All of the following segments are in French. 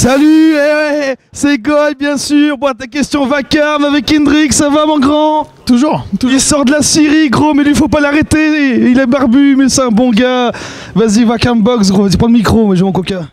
Salut, c'est Goy bien sûr. Bon, ta question vacarme avec Hendrik, ça va mon grand? Toujours. Il sort de la Syrie gros, mais lui faut pas l'arrêter. Il est barbu, mais c'est un bon gars. Vas-y, vacarme box gros, vas-y prends le micro, moi j'ai mon coca.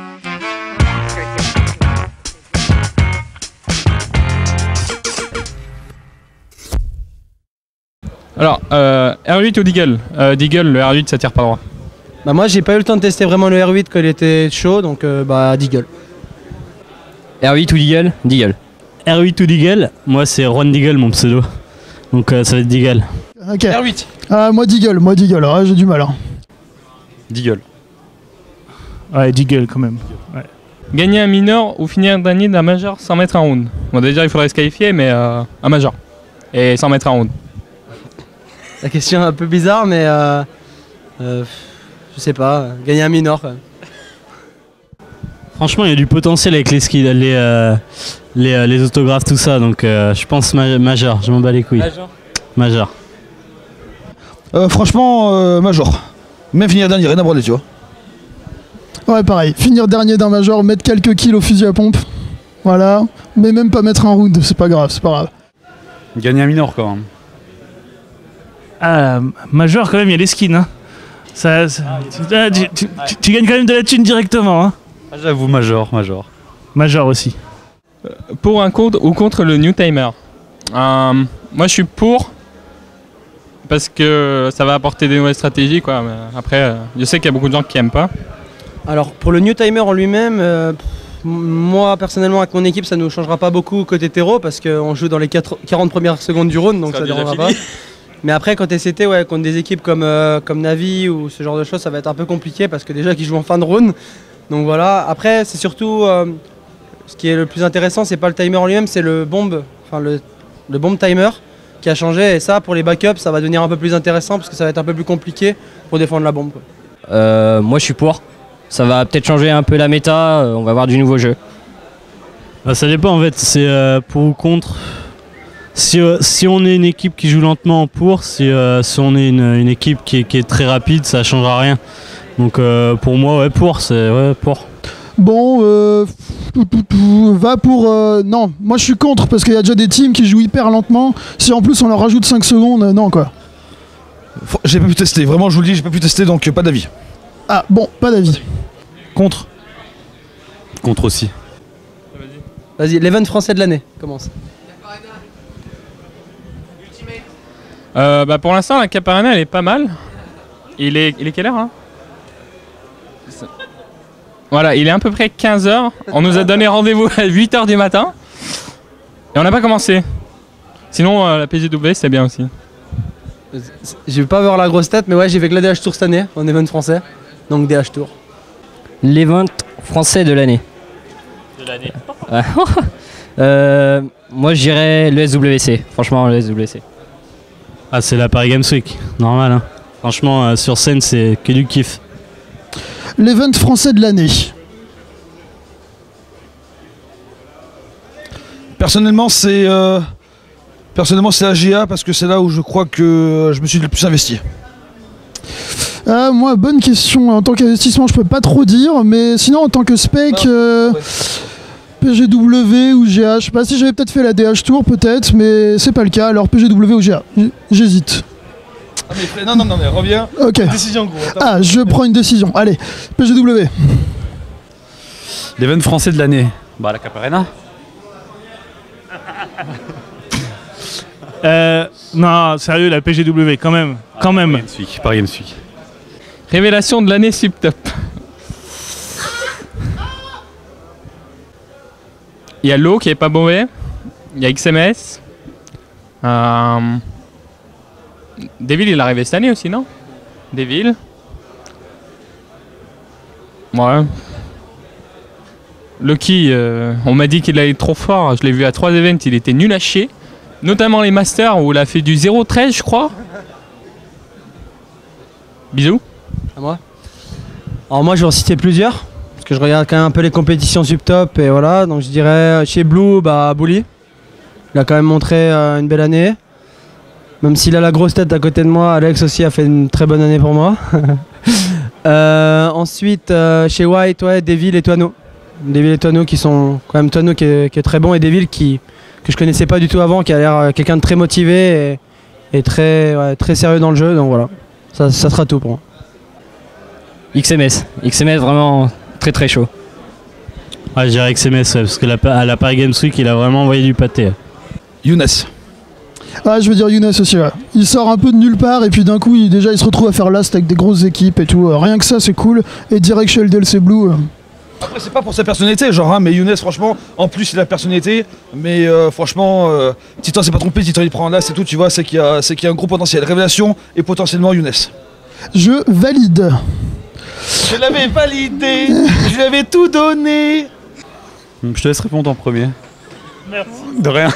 Alors, R8 ou Deagle Deagle, le R8 ça tire pas droit. Bah moi j'ai pas eu le temps de tester vraiment le R8 quand il était chaud, donc bah Deagle. R8 ou Deagle? Deagle. R8 ou Deagle? Moi c'est Ron Deagle mon pseudo. Donc ça va être Deagle. Ok. R8. Ah, moi Deagle, ouais, j'ai du mal. Hein. Deagle. Ouais, Deagle quand même. Ouais. Gagner un minor ou finir dernier d'un major sans mettre un round. Bon déjà il faudrait se qualifier, mais un major. Et sans mettre un round. La question est un peu bizarre, mais je sais pas, gagner un minor quand même. Franchement il y a du potentiel avec les skis, les autographes, tout ça, donc je pense major, je m'en bats les couilles. Major. Franchement, major. Même finir dernier, rien à broder, tu vois. Ouais, pareil. Finir dernier d'un major, mettre quelques kills au fusil à pompe. Voilà. Mais même pas mettre un round, c'est pas grave, c'est pas grave. Gagner un minor quand même. Ah, major quand même, il y a les skins. Hein. Tu gagnes quand même de la thune directement. Hein. Ah, j'avoue, major. Major aussi. Pour un contre ou contre le New Timer. Moi je suis pour. Parce que ça va apporter des nouvelles stratégies quoi. Mais après, je sais qu'il y a beaucoup de gens qui aiment pas. Alors pour le New Timer en lui-même, moi personnellement avec mon équipe ça ne nous changera pas beaucoup côté terreau parce qu'on joue dans les 40 premières secondes du round, donc ça ne dérangera pas. Mais après quand SCT, ouais, contre des équipes comme Navi ou ce genre de choses, ça va être un peu compliqué parce que déjà qu'ils jouent en fin de round. Donc voilà, après c'est surtout ce qui est le plus intéressant, c'est pas le timer en lui-même, c'est le bomb, enfin le bomb timer qui a changé, et ça pour les backups ça va devenir un peu plus intéressant parce que ça va être un peu plus compliqué pour défendre la bombe quoi. Moi je suis pour. Ça va peut-être changer un peu la méta, on va avoir du nouveau jeu. Bah, ça dépend en fait, c'est pour ou contre. Si on est une équipe qui joue lentement pour, si on est une équipe qui est très rapide, ça changera rien. Donc pour moi, ouais, pour. Bon, va pour... non, moi je suis contre parce qu'il y a déjà des teams qui jouent hyper lentement. Si en plus on leur rajoute 5 secondes, non quoi. J'ai pas pu tester, vraiment je vous le dis, j'ai pas pu tester donc pas d'avis. Ah bon, pas d'avis. Contre. Contre aussi. Vas-y, l'event français de l'année, commence. Bah pour l'instant la Caparena elle est pas mal. Il est quelle heure hein? Voilà, il est à peu près 15h. On nous a donné rendez-vous à 8h du matin. Et on n'a pas commencé. Sinon la PGW c'est bien aussi. Je vais pas avoir la grosse tête, mais ouais j'ai fait que la DH Tour cette année en event français. Donc DH Tour. L'event français de l'année. Moi je dirais le SWC. Franchement le SWC. Ah c'est la Paris Games Week, normal hein. Franchement sur scène c'est que du kiff. L'event français de l'année. Personnellement c'est AGA parce que c'est là où je crois que je me suis le plus investi. Moi, bonne question. En tant qu'investissement, je peux pas trop dire, mais sinon, en tant que spec, PGW ou GA, je sais pas si j'avais peut-être fait la DH Tour, peut-être, mais c'est pas le cas. Alors PGW ou GA, j'hésite. Ah mais non, reviens. Ok. Décision gros. Attends. Ah, je prends une décision. Allez, PGW. L'event français de l'année. Bah la Caparena. Non, sérieux, la PGW quand même. Paris Games Week. Révélation de l'année Subtop. Il y a l'eau qui est pas mauvais. Il y a XMS. Devil il est arrivé cette année aussi non? Devil. Ouais. Lucky, on m'a dit qu'il allait trop fort. Je l'ai vu à 3 events, il était nul à chier. Notamment les Masters où il a fait du 0-13 je crois. Bisous. À moi. Alors moi je vais en citer plusieurs, parce que je regarde quand même un peu les compétitions subtop et voilà, donc je dirais chez Blue, bah Bully. Il a quand même montré une belle année. Même s'il a la grosse tête à côté de moi, Alex aussi a fait une très bonne année pour moi. Ensuite chez White, ouais, Devil et Toano. Devil et Toano qui sont quand même Toano qui est très bon et Devil que je connaissais pas du tout avant, qui a l'air quelqu'un de très motivé et très sérieux dans le jeu. Donc voilà, ça sera tout pour moi. XMS vraiment très très chaud. Ouais, je dirais XMS, ouais, parce qu'à la Paris Games Week, il a vraiment envoyé du pâté. Younes. Ah, je veux dire Younes aussi, ouais. Il sort un peu de nulle part et puis d'un coup, il se retrouve à faire last avec des grosses équipes et tout. Rien que ça, c'est cool. Et direct chez LDLC Blue. Après, c'est pas pour sa personnalité, genre, hein, mais Younes, franchement, en plus, il a la personnalité. Mais franchement, Titan s'est pas trompé, Titan il prend un last et tout, tu vois, c'est qu'il y a un gros potentiel. Révélation et potentiellement Younes. Je valide. Je l'avais validé, je lui avais tout donné. Je te laisse répondre en premier. Merci. De rien.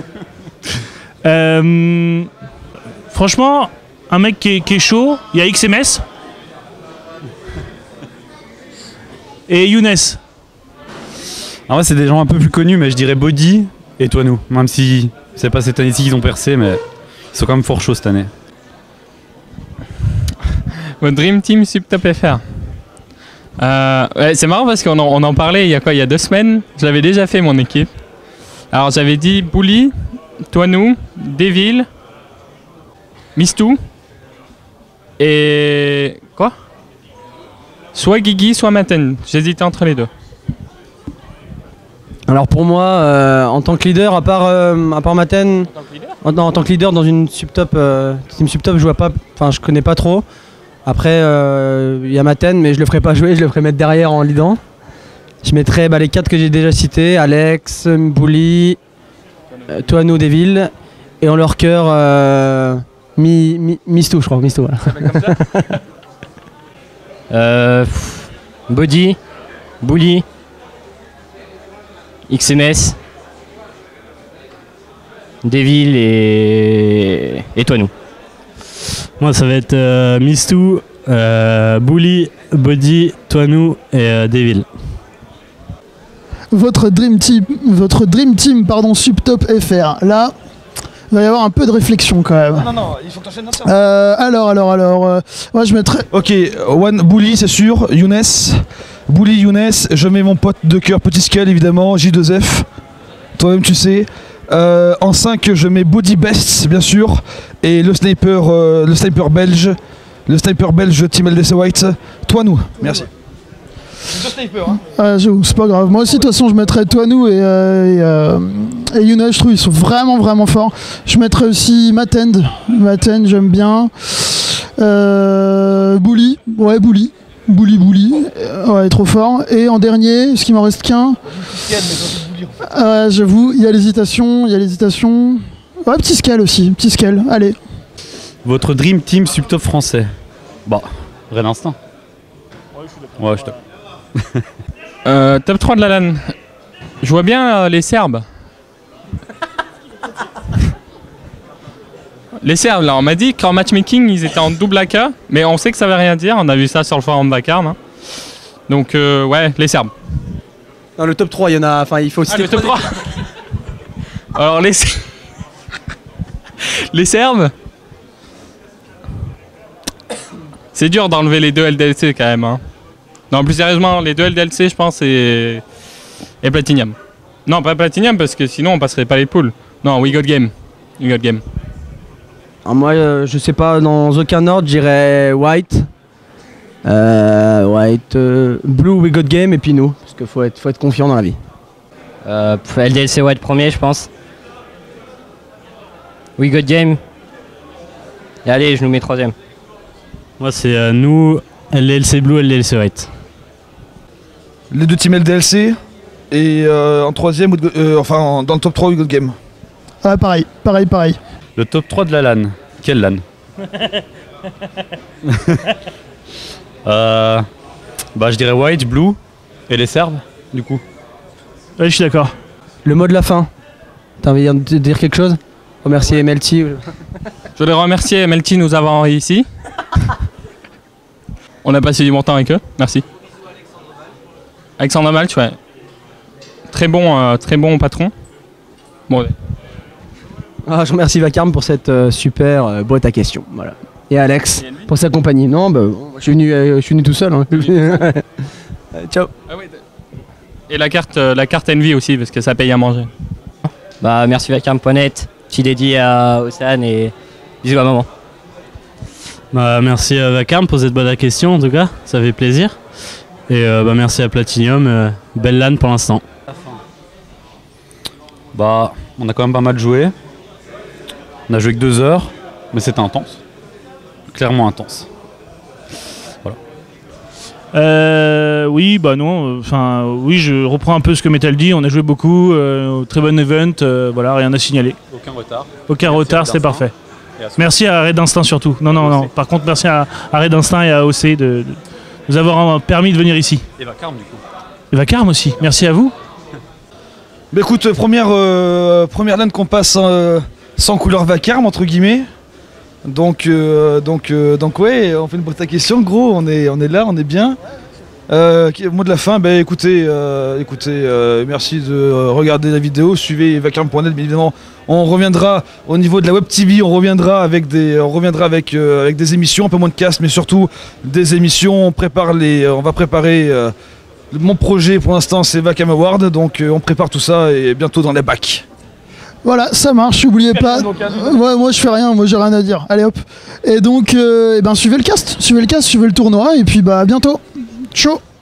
Franchement, un mec qui est chaud, il y a XMS et Younes. En vrai, c'est des gens un peu plus connus, mais je dirais Body et Toano. Même si c'est pas cette année-ci qu'ils ont percé, mais ils sont quand même fort chauds cette année. Votre Dream Team Subtop FR. Ouais, c'est marrant parce qu'on en parlait il y a 2 semaines. Je l'avais déjà fait mon équipe. Alors j'avais dit Bully, Toano, Devil, Mistou et quoi? Soit Guigui, soit Maten. J'hésitais entre les deux. Alors pour moi, en tant que leader, à part Maten, en tant que leader dans une subtop, team subtop, je connais pas trop. Après, il y a Maten, mais je le ferai pas jouer, je le ferai mettre derrière en leadant. Je mettrai les 4 que j'ai déjà cités, Alex, Bully, Toano, Devil, et en leur cœur, Mistou, je crois. Mistou, voilà. Body, Bully, XMS, Devil et Toano. Moi, ça va être Mistou, Bully, Body, Toano et Devil. Votre Dream Team, Subtop FR. Là, il va y avoir un peu de réflexion quand même. Non, il faut que t'enchaînes ça. Alors, moi je mettrais. Ok, One Bully, c'est sûr. Younes. Bully, Younes. Je mets mon pote de cœur, Petit Scale, évidemment. J2F. Toi-même, tu sais. En 5, je mets Body Best, bien sûr. Et le sniper belge. Le sniper belge, Team LDC White. Toi, nous. Merci. Deux snipers, hein. C'est pas grave. Moi aussi, de toute façon, je mettrais Toano et Younes. Je trouve ils sont vraiment, vraiment forts. Je mettrais aussi Maten. Maten, j'aime bien. Bully. Ouais, Bully. Ouais, trop fort. Et en dernier, est-ce qu'il m'en reste qu'un? J'avoue, il y a l'hésitation. Ouais, Petit Scale aussi. Petit Scale, allez. Votre Dream Team Subtop français. Bah, Red Instinct. Ouais, je te. Top 3 de la LAN. Je vois bien les Serbes. Les Serbes, là, on m'a dit qu'en matchmaking, ils étaient en double AK, mais on sait que ça veut rien dire, on a vu ça sur le forum Vacarme. Hein. Donc, ouais, les Serbes. Dans le top 3, il y en a. Enfin, il faut aussi. Le top 3. Alors, les Serbes. C'est dur d'enlever les 2 LDLC quand même. Hein. Non, plus sérieusement, les 2 LDLC, je pense, et Platinum. Non, pas Platinum, parce que sinon, on passerait pas les poules. Non, We Got Game. Alors moi, je sais pas, dans aucun ordre, je dirais White. Blue, We Got Game, et puis nous. Parce qu'il faut être confiant dans la vie. LDLC White premier, je pense. We Got Game. Et allez, je nous mets 3ème. Moi, c'est nous, LDLC Blue, LDLC White. Les 2 teams LDLC. Et en 3ème, dans le top 3, We Got Game. Ouais, pareil. Le top 3 de la LAN. Quelle LAN? Bah, je dirais White, Blue et les Serbes, du coup. Ouais, je suis d'accord. Le mot de la fin. T'as envie de dire quelque chose? Remercier MLT. Je voudrais remercier MLT nous avoir ici. On a passé du bon temps avec eux, merci. Alexandre Malch, ouais. Très bon patron. Bon. Je remercie Vacarme pour cette super boîte à questions. Voilà. Et Alex pour sa compagnie. Non, je suis venu tout seul. Hein. Ciao. Et la carte Envy aussi, parce que ça paye à manger. Bah, merci vacarme.net, petit dédié à Océane et bisous à maman. Bah, merci à Vacarme pour cette bonne question en tout cas, ça fait plaisir. Et bah, merci à Platinium, belle LAN pour l'instant. Bah, on a quand même pas mal joué. On a joué que 2 heures, mais c'était intense. Clairement intense. Oui, bah non. Enfin, oui, je reprends un peu ce que Metal dit. On a joué beaucoup, très bon event. Voilà, rien à signaler. Aucun retard. Aucun retard, c'est parfait. Et à ce Merci à Red Instinct surtout. Non. Par contre, merci à Red Instinct et à OC de nous avoir permis de venir ici. Et Vacarme du coup. Et Vacarme aussi. Merci à vous. Bah écoute, première LAN qu'on passe sans couleur vacarme entre guillemets. Donc ouais, on fait une bonne question, gros, on est là, on est bien. Mot de la fin, bah écoutez, merci de regarder la vidéo, suivez vacarme.net, bien évidemment. On reviendra au niveau de la web TV, on reviendra avec des émissions, un peu moins de cast, mais surtout des émissions. On va préparer mon projet pour l'instant, c'est Vacam Award, donc on prépare tout ça et bientôt dans les bacs. Voilà, ça marche, n'oubliez pas. Ouais, moi je fais rien, moi j'ai rien à dire. Allez hop. Et donc, suivez le cast, suivez le tournoi, et puis bah à bientôt. Ciao.